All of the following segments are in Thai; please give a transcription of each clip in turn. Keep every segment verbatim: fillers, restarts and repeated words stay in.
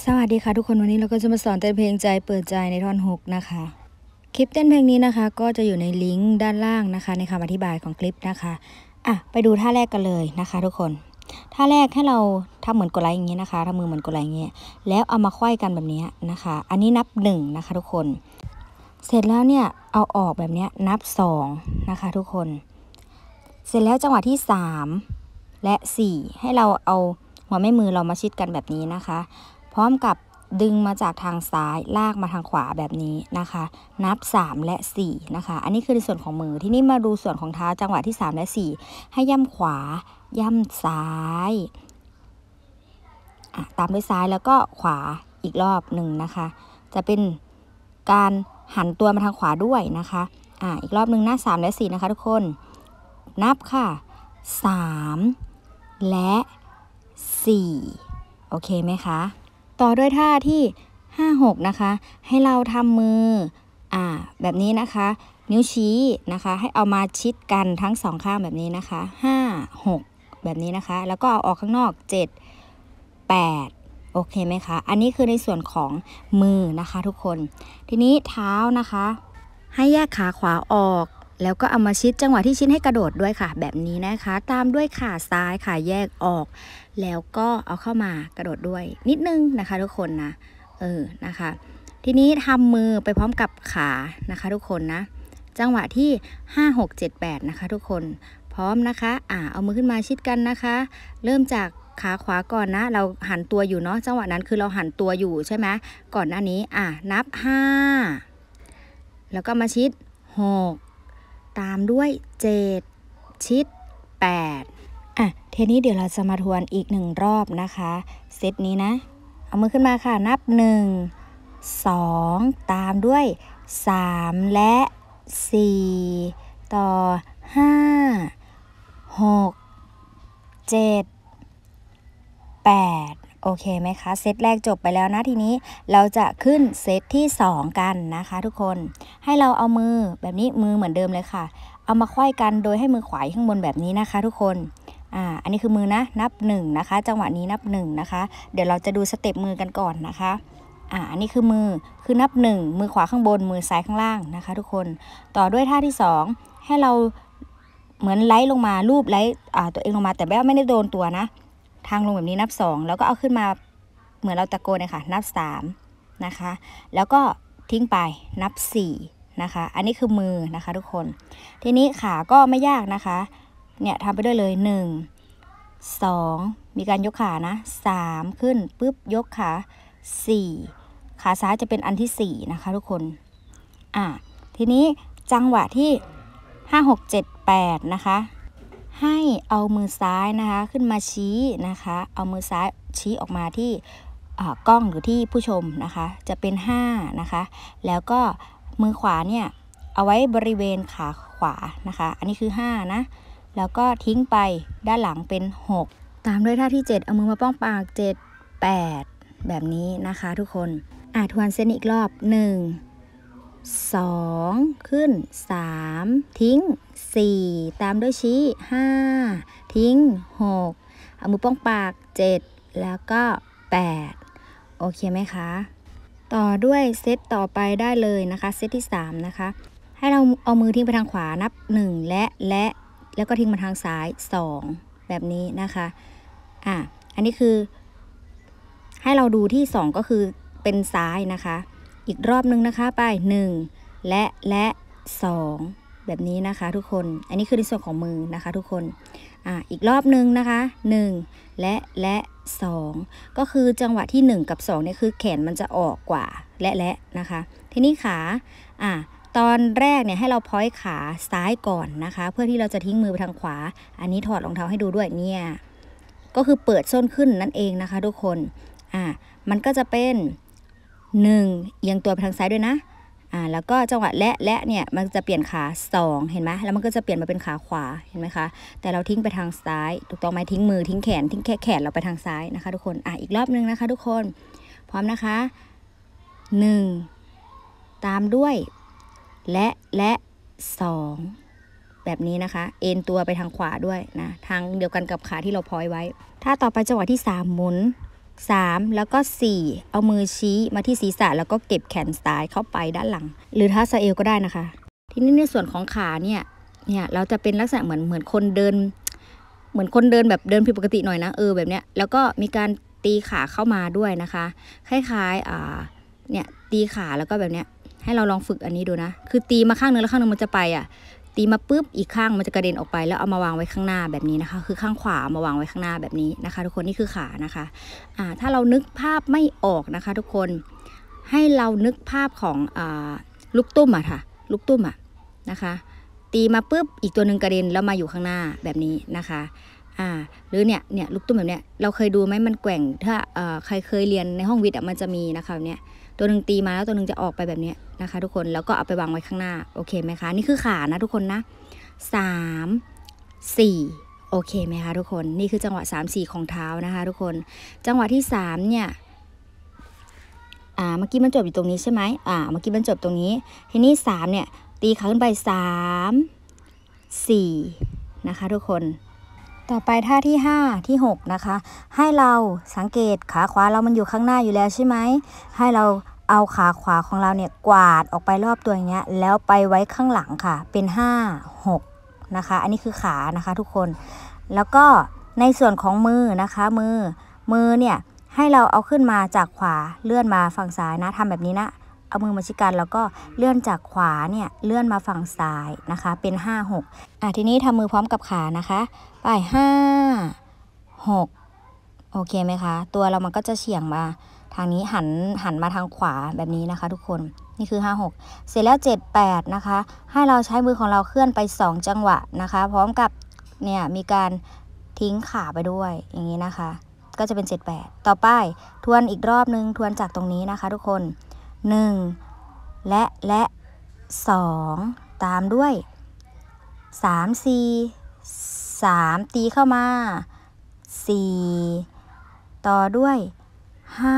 สวัสดีค่ะทุกคนวันนี้เราก็จะมาสอนเต้นเพลงใจเปิดใจในท่อนฮุกนะคะคลิปเต้นเพลงนี้นะคะก็จะอยู่ในลิงก์ด้านล่างนะคะในคำอธิบายของคลิปนะคะอ่ะไปดูท่าแรกกันเลยนะคะทุกคนท่าแรกให้เราทำเหมือนกดไลค์อย่างนี้นะคะทำมือเหมือนกดไลค์อย่างนี้แล้วเอามาไขว้กันแบบนี้นะคะอันนี้นับหนึ่งนะคะทุกคนเสร็จแล้วเนี่ยเอาออกแบบนี้นับสองนะคะทุกคนเสร็จแล้วจังหวะที่สามและสี่ให้เราเอาหัวแม่มือเรามาชิดกันแบบนี้นะคะพร้อมกับดึงมาจากทางซ้ายลากมาทางขวาแบบนี้นะคะนับสามและสี่นะคะอันนี้คือในส่วนของมือที่นี่มาดูส่วนของเท้าจังหวะที่สามและสี่ให้ย่ำขวาย่ำซ้ายอ่ะตามด้วยซ้ายแล้วก็ขวาอีกรอบหนึ่งนะคะจะเป็นการหันตัวมาทางขวาด้วยนะคะอ่ะอีกรอบหนึ่งนะสามและสี่นะคะทุกคนนับค่ะสามและสี่โอเคไหมคะต่อด้วยท่าที่ห้า หกนะคะให้เราทำมืออ่าแบบนี้นะคะนิ้วชี้นะคะให้เอามาชิดกันทั้งสองข้างแบบนี้นะคะห้า หกแบบนี้นะคะแล้วก็เอาออกข้างนอกเจ็ด แปดโอเคไหมคะอันนี้คือในส่วนของมือนะคะทุกคนทีนี้เท้านะคะให้แยกขาขวาออกแล้วก็เอามาชิดจังหวะที่ชิดให้กระโดดด้วยค่ะแบบนี้นะคะตามด้วยขาซ้ายขาแยกออกแล้วก็เอาเข้ามากระโดดด้วยนิดนึงนะคะทุกคนนะเออนะคะทีนี้ทำมือไปพร้อมกับขานะคะทุกคนนะจังหวะที่ห้า หก เจ็ด แปดนะคะทุกคนพร้อมนะคะอ่าเอามือขึ้นมาชิดกันนะคะเริ่มจากขาขวาก่อนนะเราหันตัวอยู่เนาะจังหวะนั้นคือเราหันตัวอยู่ใช่ไหมก่อนหน้านี้อ่ะนับห้าแล้วก็มาชิดหกตามด้วยเจ็ดชิดแปดอ่ะทีนี้เดี๋ยวเราจะมาทวนอีกหนึ่งรอบนะคะเซตนี้นะเอามือขึ้นมาค่ะนับหนึ่ง สองตามด้วยสามและสี่ต่อห้า หก เจ็ด แปดโอเคไหมคะเซตแรกจบไปแล้วนะทีนี้เราจะขึ้นเซตที่สองกันนะคะทุกคนให้เราเอามือแบบนี้มือเหมือนเดิมเลยค่ะเอามาไขว้กันโดยให้มือขวาข้างบนแบบนี้นะคะทุกคนอ่าอันนี้คือมือนะนับหนึ่งนะคะจังหวะนี้นับหนึ่งนะคะเดี๋ยวเราจะดูสเต็ปมือกันก่อนนะคะอ่าอันนี้คือมือคือนับหนึ่งมือขวาข้างบนมือซ้ายข้างล่างนะคะทุกคนต่อด้วยท่าที่สองให้เราเหมือนไล่ลงมาลูบไล่อ่าตัวเองลงมาแต่แบบไม่ได้โดนตัวนะทางลงแบบนี้นับสองแล้วก็เอาขึ้นมาเหมือนเราตะโกนเลยค่ะนับสามนะคะแล้วก็ทิ้งไปนับสี่นะคะอันนี้คือมือนะคะทุกคนทีนี้ขาก็ไม่ยากนะคะเนี่ยทำไปด้วยเลยหนึ่ง สองมีการยกขานะสามขึ้นปุ๊บยกขาสี่ขาซ้ายจะเป็นอันที่สี่นะคะทุกคนอ่ะทีนี้จังหวะที่ห้า หก เจ็ด แปดนะคะให้เอามือซ้ายนะคะขึ้นมาชี้นะคะเอามือซ้ายชี้ออกมาที่กล้องหรือที่ผู้ชมนะคะจะเป็นห้านะคะแล้วก็มือขวาเนี่ยเอาไว้บริเวณขาขวานะคะอันนี้คือห้านะแล้วก็ทิ้งไปด้านหลังเป็นหกตามด้วยท่าที่เจ็ดเอามือมาป้องปากเจ็ด แปดแบบนี้นะคะทุกคนอ่ะทวนเส้นอีกรอบหนึ่ง สองขึ้นสามทิ้งสี่ตามด้วยชี้ห้าทิ้งหกเอามือป้องปากเจ็ดแล้วก็แปดโอเคไหมคะต่อด้วยเซตต่อไปได้เลยนะคะเซตที่สามนะคะให้เราเอามือทิ้งไปทางขวานับหนึ่งและและแล้วก็ทิ้งมาทางซ้ายสองแบบนี้นะคะอ่ะอันนี้คือให้เราดูที่สองก็คือเป็นซ้ายนะคะอีกรอบนึงนะคะไปหนึ่งและและสองแบบนี้นะคะทุกคนอันนี้คือในส่วนของมือนะคะทุกคนอ่ะอีกรอบนึงนะคะหนึ่งและและสองก็คือจังหวะที่หนึ่งกับสองเนี่ยคือแขนมันจะออกกว่าและและนะคะทีนี้ขาอ่ะตอนแรกเนี่ยให้เราพ้อยขาซ้ายก่อนนะคะเพื่อที่เราจะทิ้งมือไปทางขวาอันนี้ถอดรองเท้าให้ดูด้วยเนี่ยก็คือเปิดส้นขึ้นนั่นเองนะคะทุกคนอ่ะมันก็จะเป็นหนึ่งเอียงตัวไปทางซ้ายด้วยนะอ่าแล้วก็จังหวะและและเนี่ยมันจะเปลี่ยนขาสองเห็นไหมแล้วมันก็จะเปลี่ยนมาเป็นขาขวาเห็นไหมคะแต่เราทิ้งไปทางซ้ายถูกต้องไหมทิ้งมือทิ้งแขนทิ้งแค่แขนเราไปทางซ้ายนะคะทุกคนอ่ะอีกรอบนึงนะคะทุกคนพร้อมนะคะหนึ่งตามด้วยและและสองแบบนี้นะคะเอ็นตัวไปทางขวาด้วยนะทางเดียวกันกับขาที่เราพอยไว้ถ้าต่อไปจังหวะที่สามหมุนสามแล้วก็สี่เอามือชี้มาที่ศีรษะแล้วก็เก็บแขนซ้ายเข้าไปด้านหลังหรือเท้าสะเอวก็ได้นะคะทีนี้ในส่วนของขาเนี่ยเนี่ยเราจะเป็นลักษณะเหมือนเหมือนคนเดินเหมือนคนเดินแบบเดินผิดปกติหน่อยนะเออแบบเนี้ยแล้วก็มีการตีขาเข้ามาด้วยนะคะคล้ายๆอ่าเนี่ยตีขาแล้วก็แบบเนี้ยให้เราลองฝึกอันนี้ดูนะคือตีมาข้างนึงแล้วข้างนึงมันจะไปอ่ะตีมาปุ๊บอีกข้างมันจะกระเด็นออกไปแล้วเอามาวางไว้ข้างหน้าแบบนี้นะคะคือข้างขวามาวางไว้ข้างหน้าแบบนี้นะคะทุกคนนี่คือขานะคะอ่าถ้าเรานึกภาพไม่ออกนะคะทุกคนให้เรานึกภาพของอ่าลูกตุ้มอะค่ะลูกตุ้มอะนะคะตีมาปุ๊บอีกตัวหนึ่งกระเด็นแล้วมาอยู่ข้างหน้าแบบนี้นะคะอ่าหรือเนี่ยเนี่ยลูกตุ้มแบบเนี้ยเราเคยดูไหมมันแกว่งถ้าเอ่อใครเคยเรียนในห้องวิทย์อะมันจะมีนะคะเนี่ยตัวหนึ่งตีมาแล้วตัวหนึ่งจะออกไปแบบนี้นะคะทุกคนแล้วก็เอาไปวางไว้ข้างหน้าโอเคไหมคะนี่คือขานะทุกคนนะสามสี่โอเคไหมคะทุกคนนี่คือจังหวะสามสี่ของเท้านะคะทุกคนจังหวะที่สามเนี่ยอ่าเมื่อกี้มันจบอยู่ตรงนี้ใช่ไหมอ่าเมื่อกี้มันจบตรงนี้ทีนี้สามเนี่ยตีขาขึ้นไปสามสี่นะคะทุกคนต่อไปท่าที่ห้าที่หกนะคะให้เราสังเกตขาขวาเรามันอยู่ข้างหน้าอยู่แล้วใช่ไหมให้เราเอาขาขวาของเราเนี่ยกวาดออกไปรอบตัวอย่างเงี้ยแล้วไปไว้ข้างหลังค่ะเป็นห้าหกนะคะอันนี้คือขานะคะทุกคนแล้วก็ในส่วนของมือนะคะมือมือเนี่ยให้เราเอาขึ้นมาจากขวาเลื่อนมาฝั่งซ้ายนะทำแบบนี้นะเอามือมาชิดกันแล้วก็เลื่อนจากขวาเนี่ยเลื่อนมาฝั่งซ้ายนะคะเป็นห้าหกอ่ะทีนี้ทำมือพร้อมกับขานะคะไปห้าหกโอเคไหมคะตัวเรามันก็จะเฉียงมาทางนี้หันหันมาทางขวาแบบนี้นะคะทุกคนนี่คือห้าหกเสร็จแล้วเจ็ด แปดนะคะให้เราใช้มือของเราเคลื่อนไปสองจังหวะนะคะพร้อมกับเนี่ยมีการทิ้งขาไปด้วยอย่างนี้นะคะก็จะเป็นเจ็ด แปดต่อไปทวนอีกรอบนึงทวนจากตรงนี้นะคะทุกคนหนึ่งและและสองตามด้วยสาม สี่สามตีเข้ามาสี่ต่อด้วยห้า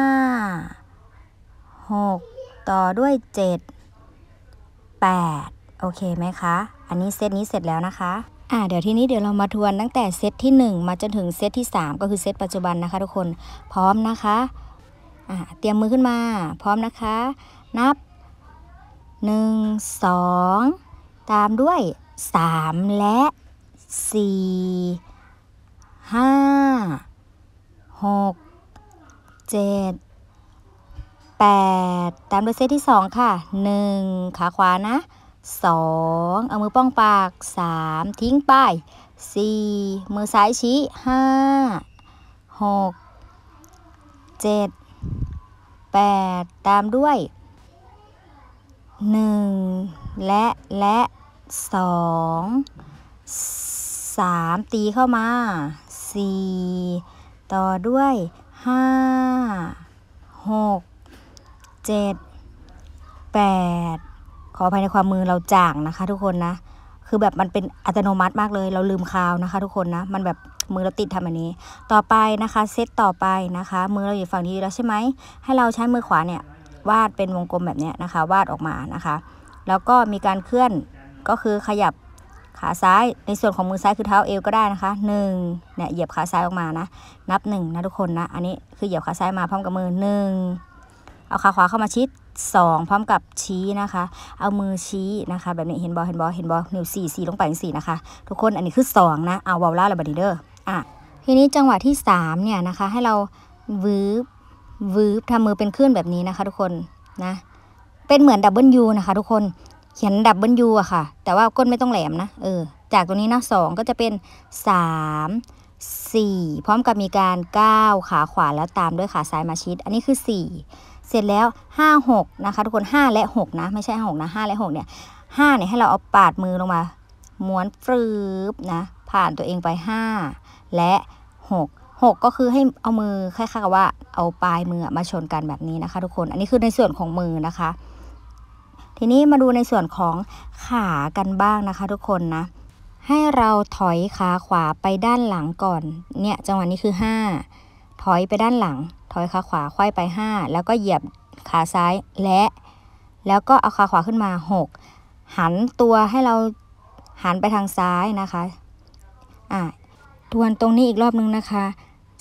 หกต่อด้วยเจ็ด แปดโอเคไหมคะอันนี้เซตนี้เสร็จแล้วนะคะอ่าเดี๋ยวทีนี้เดี๋ยวเรามาทวนตั้งแต่เซตที่หนึ่งมาจนถึงเซตที่สามก็คือเซตปัจจุบันนะคะทุกคนพร้อมนะคะอ่าเตรียมมือขึ้นมาพร้อมนะคะนับหนึ่ง สองตามด้วยสามและสี่ห้าหกเจ็ดแปดตามด้วยเซตที่สองค่ะหนึ่งขาขวานะสองเอามือป้องปากสามทิ้งไปสี่มือซ้ายชี้ห้าหกเจ็ดแปดตามด้วยหนึ่งและและสองสามตีเข้ามาสี่ต่อด้วยห้าหกเจ็ดแปดขออภัยในความมือเราจ่างนะคะทุกคนนะคือแบบมันเป็นอัตโนมัติมากเลยเราลืมคาวนะคะทุกคนนะมันแบบมือเราติดทำแบบนี้ต่อไปนะคะเซตต่อไปนะคะมือเราอยู่ฝั่งนี้แล้วใช่ไหมให้เราใช้มือขวาเนี่ยวาดเป็นวงกลมแบบนี้นะคะวาดออกมานะคะแล้วก็มีการเคลื่อนก็คือขยับขาซ้ายในส่วนของมือซ้ายคือเท้าเอวก็ได้นะคะหนึ่งเนี่ยเหยียบขาซ้ายออกมานะนับหนึ่งนะทุกคนนะอันนี้คือเหยียบขาซ้ายมาพร้อมกับมือหนึ่งเอาขาขวาเข้ามาชิดสองพร้อมกับชี้นะคะเอามือชี้นะคะแบบนี้เห็นบอเห็นบอเห็นบอนิ้วสี่สี่ลงไปสี่นะคะทุกคนอันนี้คือสองนะเอาวอลล่าระบาดเดอร์อ่ะทีนี้จังหวะที่สามเนี่ยนะคะให้เราวืบวืบทำมือเป็นคลื่นแบบนี้นะคะทุกคนนะเป็นเหมือนดับเบิลยูนะคะทุกคนเขียนดับเบิลยูอะค่ะแต่ว่าก้นไม่ต้องแหลมนะเออจากตรงนี้นะสองก็จะเป็นสามสี่พร้อมกับมีการก้าวขาขวาแล้วตามด้วยขาซ้ายมาชิดอันนี้คือสี่เสร็จแล้วห้า หกนะคะทุกคนห้าและหกนะไม่ใช่หกนะห้าและหกเนี่ยห้าเนี่ยให้เราเอาปาดมือลงมาม้วนฟรึบนะผ่านตัวเองไปห้าและหก หกก็คือให้เอามือคล้ายๆกับว่าเอาปลายมือมาชนกันแบบนี้นะคะทุกคนอันนี้คือในส่วนของมือนะคะทีนี้มาดูในส่วนของขากันบ้างนะคะทุกคนนะให้เราถอยขาขวาไปด้านหลังก่อนเนี่ยจังหวะนี้คือห้าถอยไปด้านหลังถอยขาขวาควายไปห้าแล้วก็เหยียบขาซ้ายและแล้วก็เอาขาขวาขึ้นมาหกหันตัวให้เราหันไปทางซ้ายนะคะอ่ะทวนตรงนี้อีกรอบนึงนะคะ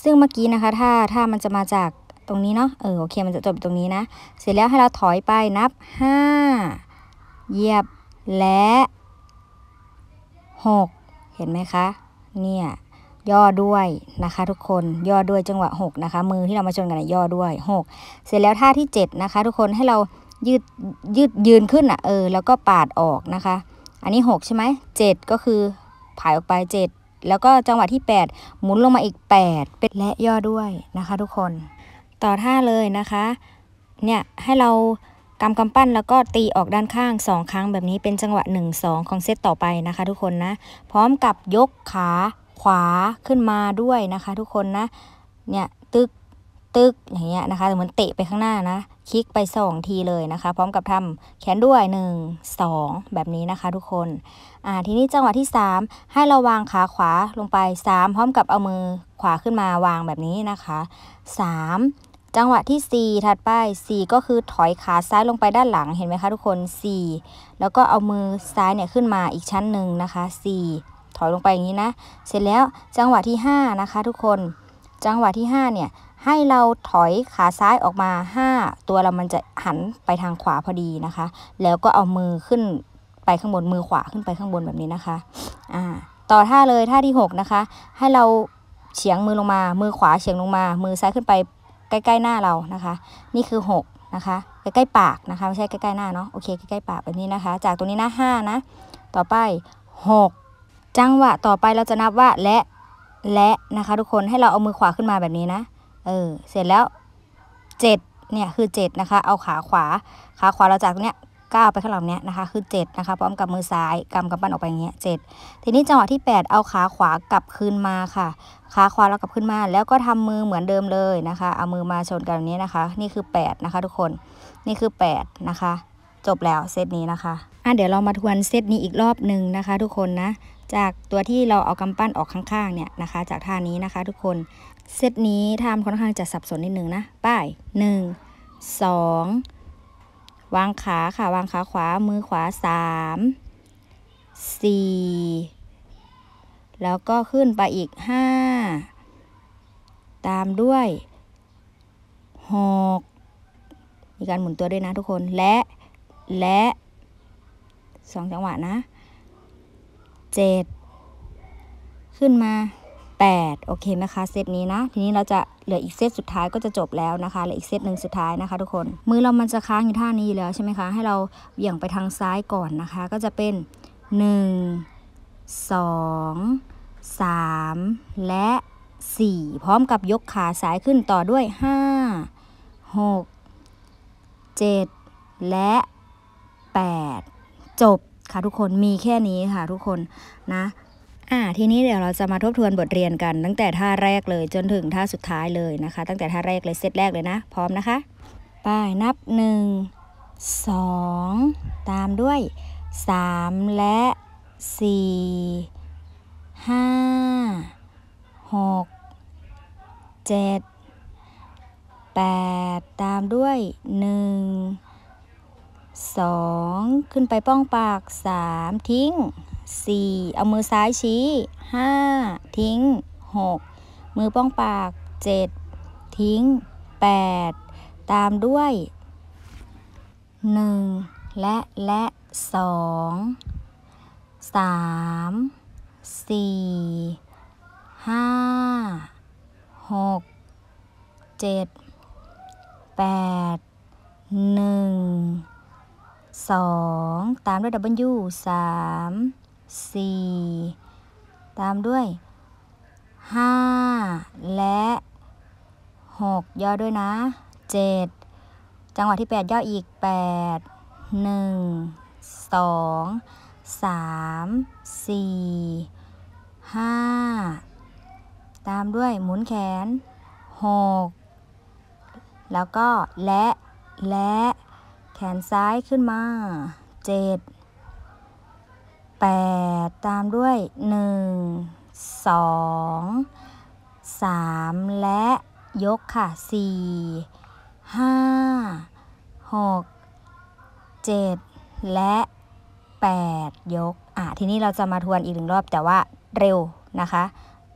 ซึ่งเมื่อกี้นะคะถ้าถ้ามันจะมาจากตรงนี้เนาะเออโอเคมันจะจบตรงนี้นะเสร็จแล้วให้เราถอยไปนับห้าเหยียบและหกเห็นไหมคะเนี่ยย่อด้วยนะคะทุกคนย่อด้วยจังหวะหกนะคะมือที่เรามาชนกันย่อด้วยหกเสร็จแล้วท่าที่เจ็ดนะคะทุกคนให้เรายืดยืดยืนขึ้นอ่ะเออแล้วก็ปาดออกนะคะอันนี้หกใช่ไหมเจ็ดก็คือผายออกไปเจ็ดแล้วก็จังหวะที่แปดหมุนลงมาอีกแปดเป็นและย่อด้วยนะคะทุกคนต่อท่าเลยนะคะเนี่ยให้เรากำกำปั้นแล้วก็ตีออกด้านข้างสองครั้งแบบนี้เป็นจังหวะหนึ่ง สองของเซตต่อไปนะคะทุกคนนะพร้อมกับยกขาขวาขึ้นมาด้วยนะคะทุกคนนะเนี่ยตึกตึกอย่างเงี้ยนะคะเหมือนเตะไปข้างหน้านะคลิกไปสองทีเลยนะคะพร้อมกับทำแขนด้วยหนึ่ง สองแบบนี้นะคะทุกคนอ่าทีนี้จังหวะที่สามให้เราวางขาขวาลงไปสามพร้อมกับเอามือขวาขึ้นมาวางแบบนี้นะคะสามจังหวะที่สี่ถัดไปสี่ก็คือถอยขาซ้ายลงไปด้านหลังเห็นไหมคะทุกคนสี่แล้วก็เอามือซ้ายเนี่ยขึ้นมาอีกชั้นหนึ่งนะคะสี่ถอยลงไปอย่างนี้นะเสร็จแล้วจังหวะที่ห้านะคะทุกคนจังหวะที่ห้าเนี่ยให้เราถอยขาซ้ายออกมาห้าตัวเรามันจะหันไปทางขวาพอดีนะคะแล้วก็เอามือขึ้นไปข้างบนมือขวาขึ้นไปข้างบนแบบนี้นะคะอ่าต่อท่าเลยท่าที่หกนะคะให้เราเฉียงมือลงมามือขวาเฉียงลงมามือซ้ายขึ้นไปใกล้ๆหน้าเรานะคะนี่คือหกนะคะใกล้ๆปากนะคะไม่ใช่ใกล้ๆหน้าเนาะโอเคใกล้ๆปากแบบนี้นะคะจากตรงนี้นะห้านะต่อไปหกจังหวะต่อไปเราจะนับว่าและและนะคะทุกคนให้เราเอามือขวาขึ้นมาแบบนี้นะเออเสร็จแล้วเจ็ดเนี่ยคือเจ็ดนะคะเอาขาขวาขาขวาเราจากตรงเนี้ยก้าวไปข้างหลังเนี้ยนะคะคือเจ็ดนะคะพร้อมกับมือซ้ายกำกำปั้นออกไปอย่างเงี้ยเจ็ดทีนี้จังหวะที่แปดเอาขาขวากลับคืนมาค่ะขาขวาเรากลับขึ้นมาแล้วก็ทำมือเหมือนเดิมเลยนะคะเอามือมาชนกันแบบนี้นะคะนี่คือแปดนะคะทุกคนนี่คือแปดนะคะจบแล้วเซตนี้นะคะอ่ะเดี๋ยวเรามาทวนเซตนี้อีกรอบหนึ่งนะคะทุกคนนะจากตัวที่เราเอากำปั้นออกข้างๆเนี่ยนะคะจากท่านี้นะคะทุกคนเซตนี้ทำค่อนข้างจะสับสนนิดนึงนะป้ายหนึ่งสองวางขาค่ะวางขาขวามือขวาสามสี่แล้วก็ขึ้นไปอีกห้าตามด้วยหกมีการหมุนตัวด้วยนะทุกคนและและสองจังหวะนะเจ็ดขึ้นมาแปดโอเคไหมคะเซตนี้นะทีนี้เราจะเหลืออีกเซตสุดท้ายก็จะจบแล้วนะคะเหลืออีกเซตหนึ่งสุดท้ายนะคะทุกคนมือเรามันจะค้างอยู่ท่านี้อยู่แล้วใช่ไหมคะให้เราเหวี่ยงไปทางซ้ายก่อนนะคะก็จะเป็นหนึ่ง สอง สามและสี่พร้อมกับยกขาซ้ายขึ้นต่อด้วยห้า หก เจ็ดและแปดจบค่ะทุกคนมีแค่นี้ค่ะทุกคนนะอ่าทีนี้เดี๋ยวเราจะมาทบทวนบทเรียนกันตั้งแต่ท่าแรกเลยจนถึงท่าสุดท้ายเลยนะคะตั้งแต่ท่าแรกเลยเซตแรกเลยนะพร้อมนะคะไปนับหนึ่ง สองตามด้วยสามและสี่ห้าหกเจ็ดแปดตามด้วยหนึ่งสองขึ้นไปป้องปากสามทิ้งสี่เอามือซ้ายชี้ห้าทิ้งหกมือป้องปากเจ็ดทิ้งแปดตามด้วยหนึ่งและและสองสามสี่ห้าหกเจ็ดแปดหนึ่งสองตามด้วย W สามสี่ตามด้วยห้าและหกย่อด้วยนะเจ็ดจังหวะที่แปดย่ออีกแปดหนึ่งสองสามสี่ห้าตามด้วยหมุนแขนหกแล้วก็และและแขนซ้ายขึ้นมาเจ็ดแปดตามด้วยหนึ่งสองสามและยกค่ะสี่ห้าหกเจ็ดและแปดยกอ่ะทีนี้เราจะมาทวนอีกหนึ่งรอบแต่ว่าเร็วนะคะ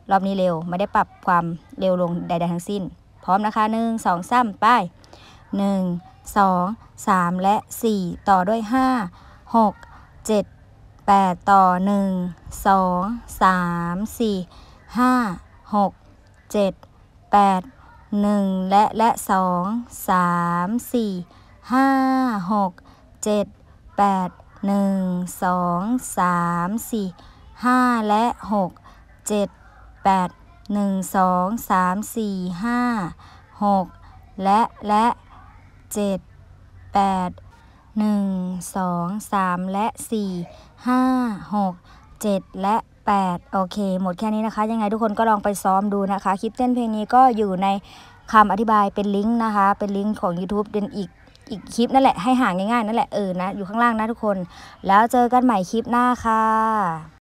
รอบนี้เร็วไม่ได้ปรับความเร็วลงใดๆทั้งสิ้นพร้อมนะคะหนึ่งสองสามไปหนึ่งสองสามและสี่ต่อด้วยห้าหกเจ็ดแปดต่อหนึ่งสองสามสี่ห้าหกเจ็ดแปดหนึ่งและและสองสามสี่ห้าหกเจ็ดแปดหนึ่งสองสามสี่ห้าและหกเจ็ดแปดหนึ่งสองสามสี่ห้าหกและและเจ็ดแปดหนึ่งสองสามและสี่ห้าหกเจ็ดและแปดโอเคหมดแค่นี้นะคะยังไงทุกคนก็ลองไปซ้อมดูนะคะคลิปเต้นเพลงนี้ก็อยู่ในคำอธิบายเป็นลิงก์นะคะเป็นลิงก์ของ YouTube เป็นอีกอีกคลิปนั่นแหละให้หาง่ายๆนั่นแหละเออนะอยู่ข้างล่างนะทุกคนแล้วเจอกันใหม่คลิปหน้าค่ะ